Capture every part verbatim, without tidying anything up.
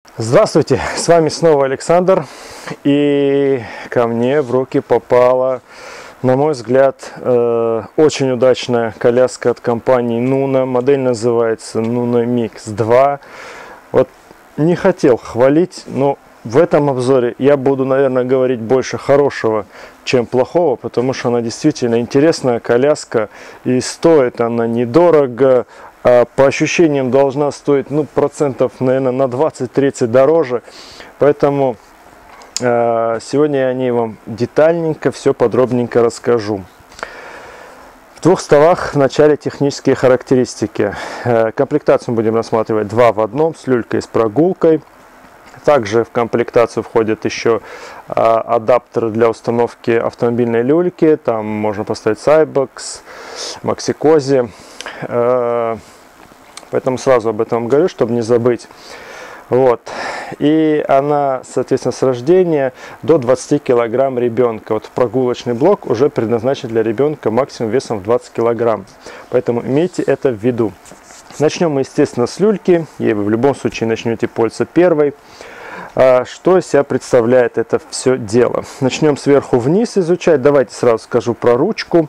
Здравствуйте, с вами снова Александр, и ко мне в руки попала, на мой взгляд, э, очень удачная коляска от компании Nuna. Модель называется Nuna Mix два. Вот не хотел хвалить, но в этом обзоре я буду, наверное, говорить больше хорошего, чем плохого, потому что она действительно интересная коляска, и стоит она недорого. А по ощущениям должна стоить, ну, процентов, наверное, на двадцать-тридцать дороже. Поэтому э, сегодня я о ней вам детальненько, все подробненько расскажу. В двух словах в начале технические характеристики. Э, комплектацию будем рассматривать два в одном, с люлькой и с прогулкой. Также в комплектацию входит еще э, адаптер для установки автомобильной люльки. Там можно поставить Cybex, Maxi-Cosi. Поэтому сразу об этом говорю, чтобы не забыть. Вот. И она, соответственно, с рождения до двадцати килограмм ребенка. Вот прогулочный блок уже предназначен для ребенка максимум весом в двадцать килограмм. Поэтому имейте это в виду. Начнем мы, естественно, с люльки. Ей вы в любом случае начнете пользоваться первой. Что из себя представляет это все дело? Начнем сверху вниз изучать. Давайте сразу скажу про ручку.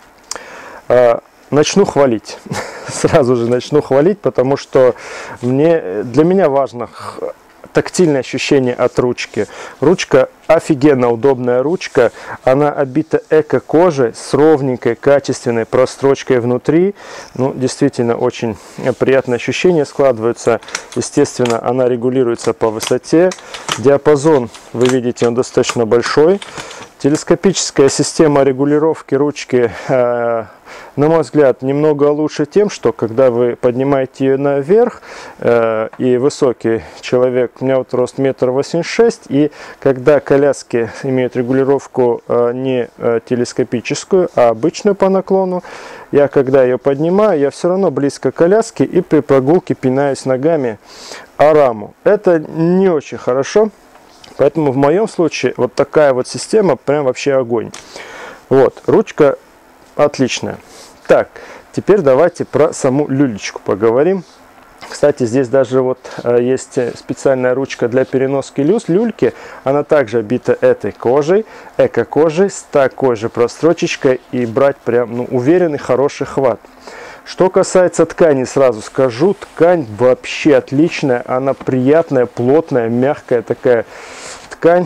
Начну хвалить. Сразу же начну хвалить, потому что мне, для меня важно тактильное ощущение от ручки. Ручка офигенно удобная ручка. Она обита эко-кожей с ровненькой, качественной прострочкой внутри. Ну, действительно, очень приятное ощущение складывается. Естественно, она регулируется по высоте. Диапазон, вы видите, он достаточно большой. Телескопическая система регулировки ручки, э, на мой взгляд, немного лучше тем, что когда вы поднимаете ее наверх, э, и высокий человек, у меня вот рост метр восемьдесят шесть, и когда коляски имеют регулировку э, не э, телескопическую, а обычную по наклону, я когда ее поднимаю, я все равно близко к коляске и при прогулке пинаюсь ногами о раму. Это не очень хорошо. Поэтому в моем случае вот такая вот система прям вообще огонь. Вот, ручка отличная. Так, теперь давайте про саму люлечку поговорим. Кстати, здесь даже вот э, есть специальная ручка для переноски люс, люльки. Она также обита этой кожей, эко-кожей, с такой же прострочечкой, и брать прям, ну, уверенный, хороший хват. Что касается ткани, сразу скажу, ткань вообще отличная, она приятная, плотная, мягкая такая ткань.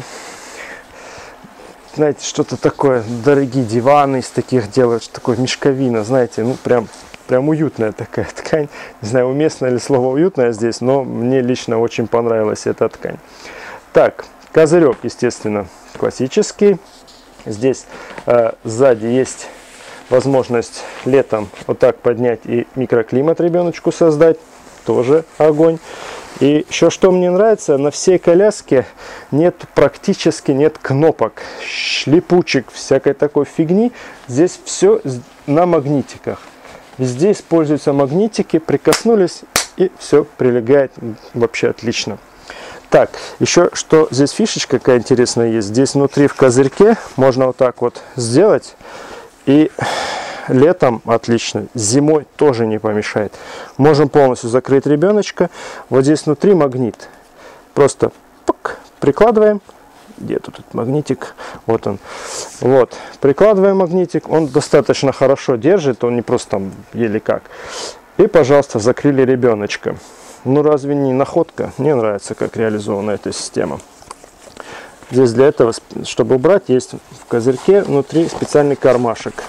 Знаете, что-то такое, дорогие диваны из таких делают, что такое мешковина, знаете, ну прям, прям уютная такая ткань. Не знаю, уместно ли слово уютная здесь, но мне лично очень понравилась эта ткань. Так, козырек, естественно, классический. Здесь э, сзади есть возможность летом вот так поднять и микроклимат ребеночку создать. Тоже огонь. И еще что мне нравится, на всей коляске нет, практически нет кнопок, шлепучек, всякой такой фигни. Здесь все на магнитиках. Везде используются магнитики, прикоснулись, и все прилегает вообще отлично. Так, еще что здесь фишечка какая интересная есть. Здесь внутри в козырьке можно вот так вот сделать. И летом отлично, зимой тоже не помешает. Можем полностью закрыть ребеночка. Вот здесь внутри магнит. Просто пук, прикладываем. Где тут этот магнитик? Вот он. Вот. Прикладываем магнитик. Он достаточно хорошо держит. Он не просто там еле как. И, пожалуйста, закрыли ребеночка. Ну, разве не находка? Мне нравится, как реализована эта система. Здесь для этого, чтобы убрать, есть в козырьке внутри специальный кармашек.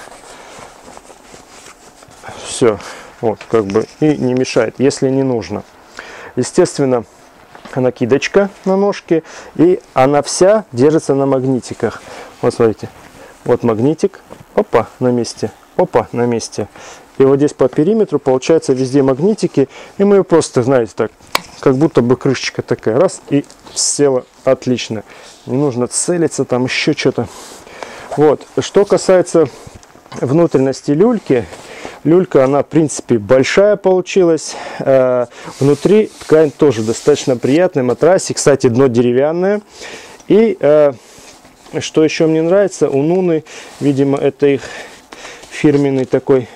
Все, вот, как бы, и не мешает, если не нужно. Естественно, накидочка на ножке, и она вся держится на магнитиках. Вот, смотрите, вот магнитик, опа, на месте, опа, на месте. И вот здесь по периметру, получается, везде магнитики, и мы ее просто, знаете, так, как будто бы крышечка такая, раз, и села отлично. Не нужно целиться, там еще что-то. Вот, что касается внутренности люльки, люлька, она, в принципе, большая получилась. Э, внутри ткань тоже достаточно приятная, матрасик, кстати, дно деревянное. И э, что еще мне нравится, у Нуны, видимо, это их фирменный такой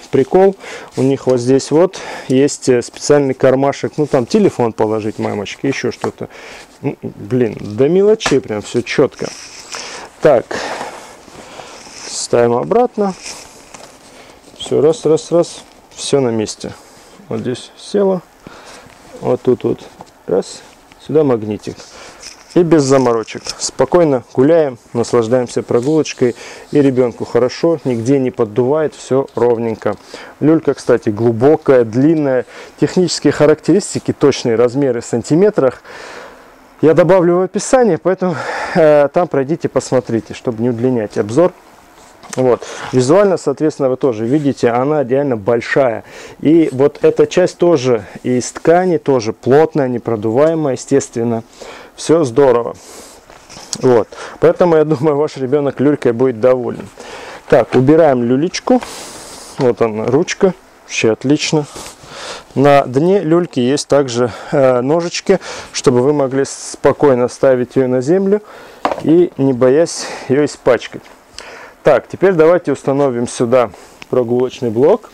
прикол. У них вот здесь вот есть специальный кармашек. Ну, там телефон положить, мамочки, еще что-то. Ну, блин, до мелочей прям все четко. Так, ставим обратно. Все, раз, раз, раз. Все на месте. Вот здесь село. Вот тут вот. Раз. Сюда магнитик. И без заморочек. Спокойно гуляем, наслаждаемся прогулочкой. И ребенку хорошо, нигде не поддувает, все ровненько. Люлька, кстати, глубокая, длинная. Технические характеристики, точные размеры в сантиметрах я добавлю в описание, поэтому э, там пройдите, посмотрите, чтобы не удлинять обзор. Вот. Визуально, соответственно, вы тоже видите, она реально большая. И вот эта часть тоже из ткани, тоже плотная, непродуваемая, естественно. Все здорово. Вот. Поэтому, я думаю, ваш ребенок люлькой будет доволен. Так, убираем люлечку. Вот она, ручка. Вообще отлично. На дне люльки есть также э, ножички, чтобы вы могли спокойно ставить ее на землю и не боясь ее испачкать. Так, теперь давайте установим сюда прогулочный блок.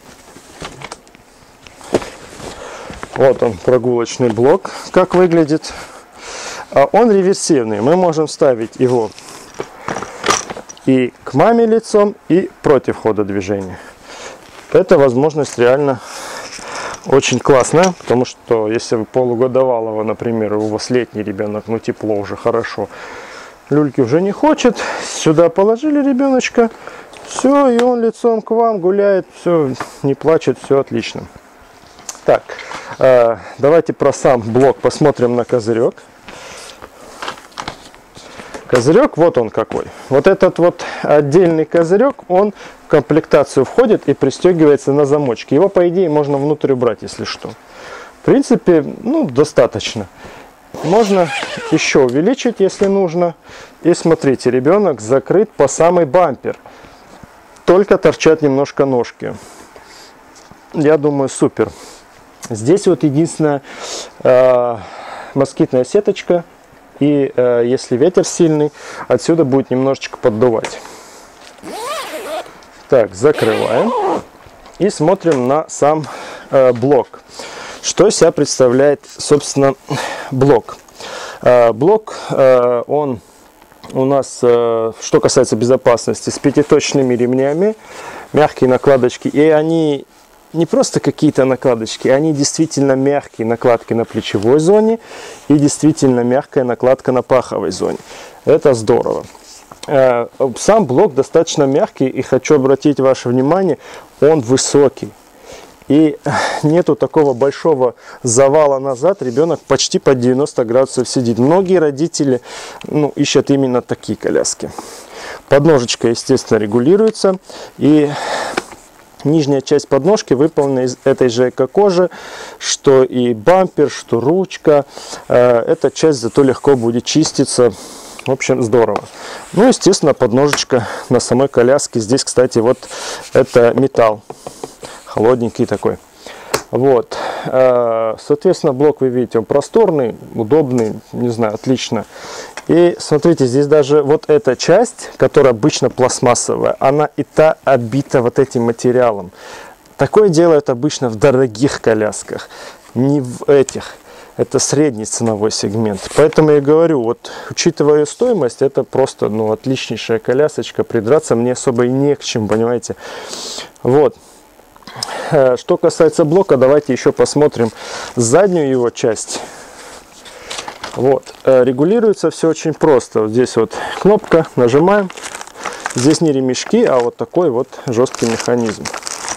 Вот он, прогулочный блок, как выглядит. Он реверсивный, мы можем ставить его и к маме лицом, и против хода движения. Эта возможность реально очень классная, потому что если вы полугодовалого, например, у вас летний ребенок, ну тепло уже, хорошо, люльки уже не хочет, сюда положили ребеночка, все, и он лицом к вам гуляет, все, не плачет, все отлично. Так, э, давайте про сам блок посмотрим на козырек. Козырек, вот он какой. Вот этот вот отдельный козырек, он в комплектацию входит и пристегивается на замочке. Его, по идее, можно внутрь убрать, если что. В принципе, ну, достаточно. Можно еще увеличить, если нужно. И смотрите, ребенок закрыт по самый бампер. Только торчат немножко ножки. Я думаю, супер. Здесь вот единственная э, москитная сеточка. И э, если ветер сильный, отсюда будет немножечко поддувать. Так, закрываем. И смотрим на сам э, блок. Что из себя представляет, собственно, блок? Э, блок, э, он у нас, э, что касается безопасности, с пятиточными ремнями, мягкие накладочки. И они не просто какие-то накладочки, они действительно мягкие накладки на плечевой зоне и действительно мягкая накладка на паховой зоне. Это здорово. Сам блок достаточно мягкий, и хочу обратить ваше внимание, он высокий. И нету такого большого завала назад, ребенок почти под девяносто градусов сидит. Многие родители, ну, ищут именно такие коляски. Подножечка, естественно, регулируется, и нижняя часть подножки выполнена из этой же эко-кожи, что и бампер, что ручка. Эта часть зато легко будет чиститься. В общем, здорово. Ну, естественно, подножечка на самой коляске. Здесь, кстати, вот это металл. Холодненький такой. Вот. Соответственно, блок, вы видите, он просторный, удобный, не знаю, отлично. И смотрите, здесь даже вот эта часть, которая обычно пластмассовая, она и та обита вот этим материалом. Такое делают обычно в дорогих колясках, не в этих. Это средний ценовой сегмент. Поэтому я говорю, вот учитывая ее стоимость, это просто, ну, отличнейшая колясочка. Придраться мне особо и не к чему, понимаете. Вот. Что касается блока, давайте еще посмотрим заднюю его часть. Вот, регулируется все очень просто. Вот здесь вот кнопка, нажимаем. Здесь не ремешки, а вот такой вот жесткий механизм.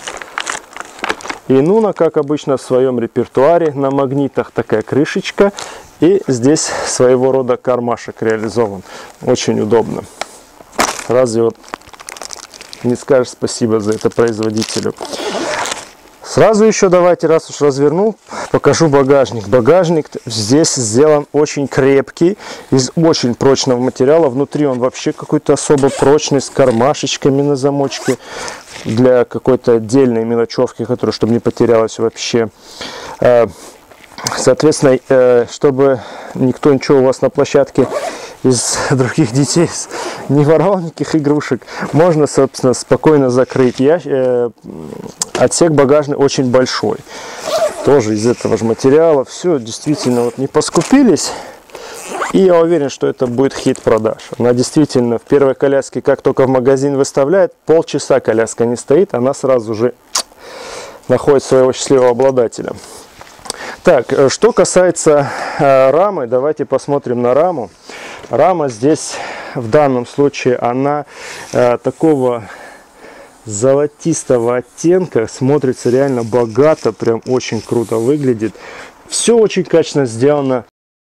И Нуна, как обычно в своем репертуаре, на магнитах такая крышечка. И здесь своего рода кармашек реализован. Очень удобно. Разве вот не скажешь спасибо за это производителю. Сразу еще давайте, раз уж развернул, покажу багажник. Багажник здесь сделан очень крепкий, из очень прочного материала. Внутри он вообще какой-то особо прочный, с кармашечками на замочке. Для какой-то отдельной мелочевки, которая, чтобы не потерялась вообще. Соответственно, чтобы никто ничего у вас на площадке из других детей не воровал никаких игрушек. Можно, собственно, спокойно закрыть. Я, э, отсек багажный очень большой. Тоже из этого же материала. Все, действительно, вот не поскупились. И я уверен, что это будет хит продаж. Она действительно в первой коляске, как только в магазин выставляет, полчаса коляска не стоит, она сразу же находит своего счастливого обладателя. Так, что касается э, рамы, давайте посмотрим на раму. Рама здесь в данном случае, она э, такого золотистого оттенка, смотрится реально богато, прям очень круто выглядит. Все очень качественно сделано.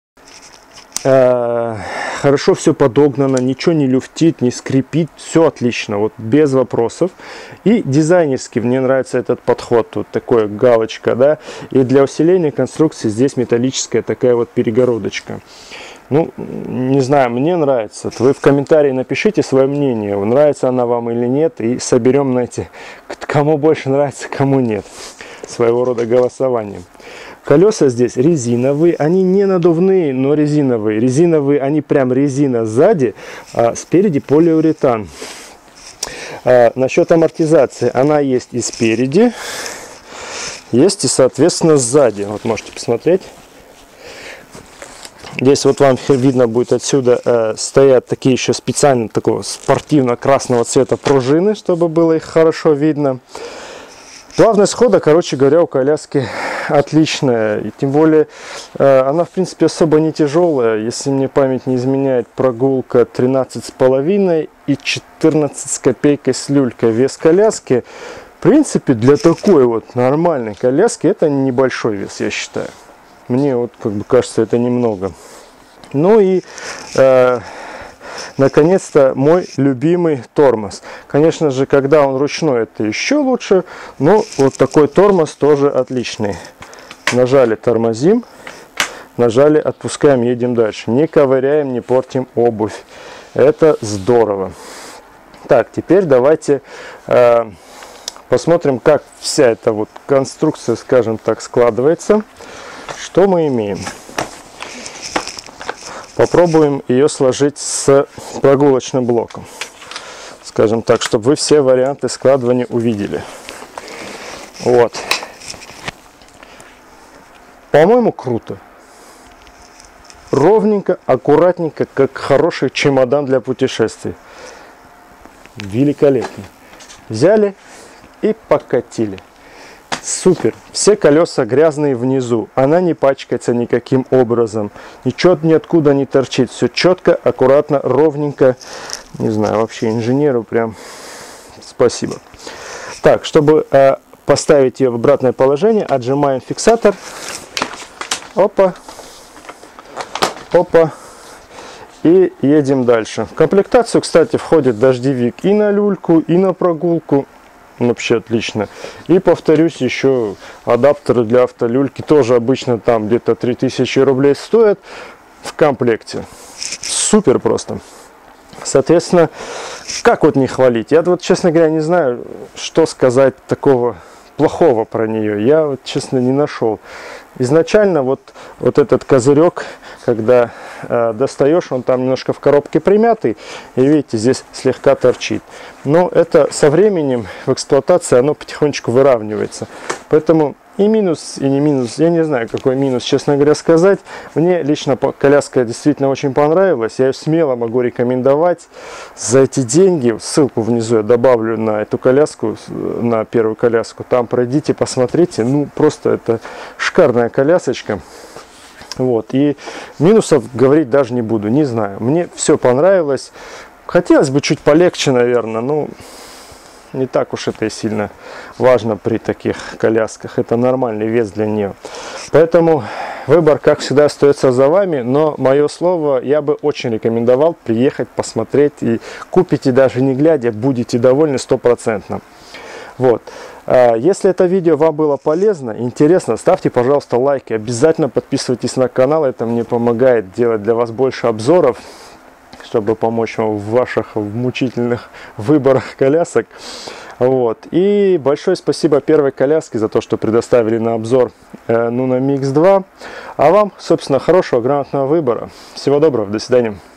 Хорошо все подогнано, ничего не люфтит, не скрипит, все отлично, вот без вопросов. И дизайнерски мне нравится этот подход, тут такая галочка, да, и для усиления конструкции здесь металлическая такая вот перегородочка. Ну, не знаю, мне нравится. Вы в комментарии напишите свое мнение, нравится она вам или нет, и соберем, знаете, кому больше нравится, кому нет. Своего рода голосованием. Колеса здесь резиновые, они не надувные, но резиновые. Резиновые, они прям резина сзади, а спереди полиуретан. А, насчет амортизации, она есть и спереди, есть и, соответственно, сзади. Вот можете посмотреть. Здесь вот вам видно будет отсюда, э, стоят такие еще специально такого спортивно-красного цвета пружины, чтобы было их хорошо видно. Плавность хода, короче говоря, у коляски отличная. И тем более, э, она в принципе особо не тяжелая. Если мне память не изменяет, прогулка тринадцать с половиной и четырнадцать с копейкой с люлькой. Вес коляски, в принципе, для такой вот нормальной коляски, это небольшой вес, я считаю. Мне вот как бы кажется, это немного. Ну и... Э, наконец-то мой любимый тормоз. Конечно же, когда он ручной, это еще лучше, но вот такой тормоз тоже отличный. Нажали, тормозим, нажали, отпускаем, едем дальше. Не ковыряем, не портим обувь. Это здорово. Так, теперь давайте э, посмотрим, как вся эта вот конструкция, скажем так, складывается. Что мы имеем? Попробуем ее сложить с прогулочным блоком. Скажем так, чтобы вы все варианты складывания увидели. Вот. По-моему, круто. Ровненько, аккуратненько, как хороший чемодан для путешествий. Великолепно. Взяли и покатили. Супер. Все колеса грязные внизу. Она не пачкается никаким образом. Ничего ниоткуда не торчит. Все четко, аккуратно, ровненько. Не знаю, вообще инженеру прям спасибо. Так, чтобы э, поставить ее в обратное положение, отжимаем фиксатор. Опа. Опа. И едем дальше. В комплектацию, кстати, входит дождевик и на люльку, и на прогулку. Вообще отлично. И повторюсь, еще адаптеры для автолюльки тоже обычно там где-то три тысячи рублей стоят в комплекте. Супер просто. Соответственно, как вот не хвалить? Я вот, честно говоря, не знаю, что сказать такого плохого про нее. Я вот, честно, не нашел. Изначально вот, вот этот козырек, когда э, достаешь, он там немножко в коробке примятый, и видите, здесь слегка торчит. Но это со временем в эксплуатации оно потихонечку выравнивается. Поэтому и минус, и не минус, я не знаю, какой минус, честно говоря, сказать. Мне лично коляска действительно очень понравилась. Я ее смело могу рекомендовать. За эти деньги, ссылку внизу я добавлю на эту коляску, на первую коляску. Там пройдите, посмотрите. Ну, просто это шикарная колясочка. Вот. И минусов говорить даже не буду, не знаю. Мне все понравилось. Хотелось бы чуть полегче, наверное, но не так уж это и сильно важно при таких колясках. Это нормальный вес для нее. Поэтому выбор, как всегда, остается за вами. Но мое слово, я бы очень рекомендовал приехать, посмотреть. И купите даже не глядя, будете довольны стопроцентно. Вот. Если это видео вам было полезно, интересно, ставьте, пожалуйста, лайки. Обязательно подписывайтесь на канал. Это мне помогает делать для вас больше обзоров, чтобы помочь вам в ваших в мучительных выборах колясок. Вот. И большое спасибо первой коляске за то, что предоставили на обзор э, Nuna Mix два. А вам, собственно, хорошего, грамотного выбора. Всего доброго, до свидания.